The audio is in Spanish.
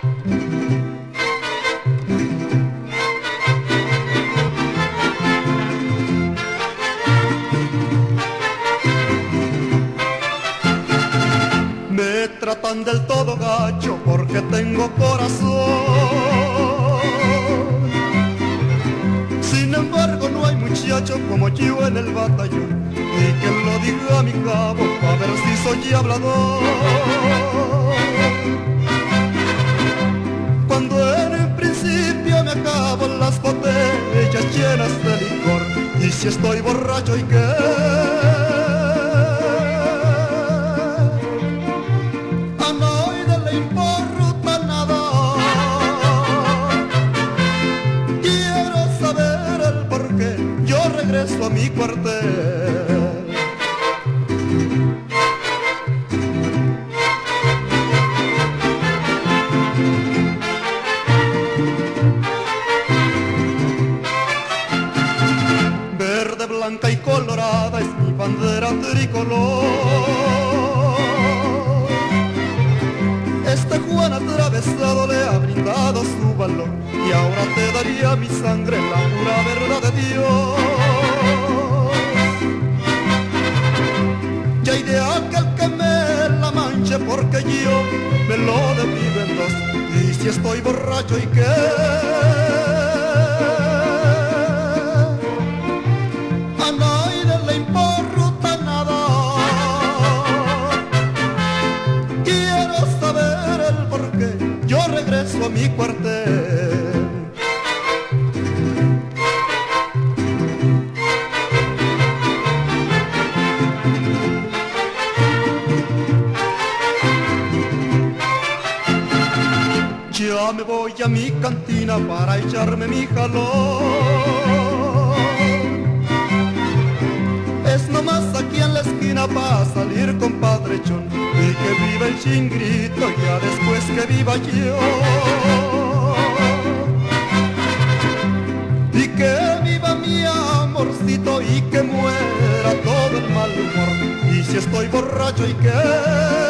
Me tratan del todo gacho porque tengo corazón. Sin embargo no hay muchacho como yo en el batallón, y que lo diga a mi cabo pa' ver si soy hablador. Cuando en un principio me acabo las botellas llenas de licor, y si estoy borracho y qué, regreso a mi cuartel. Verde, blanca y colorada es mi bandera tricolor. Este Juan atravesado le ha brindado su valor, y ahora te daría mi sangre, la pura verdad de Dios. Ya iré a aquel que me la manche, porque yo me lo divido en dos, y si estoy borracho y qué, a nadie le importa nada. Quiero saber el porqué, yo regreso a mi cuartel. Ya me voy a mi cantina para echarme mi jalón. Es nomás aquí en la esquina para salir, compadre Chon, y que viva el chingrito, ya después que viva yo. Y que viva mi amorcito y que muera todo el mal humor, y si estoy borracho y que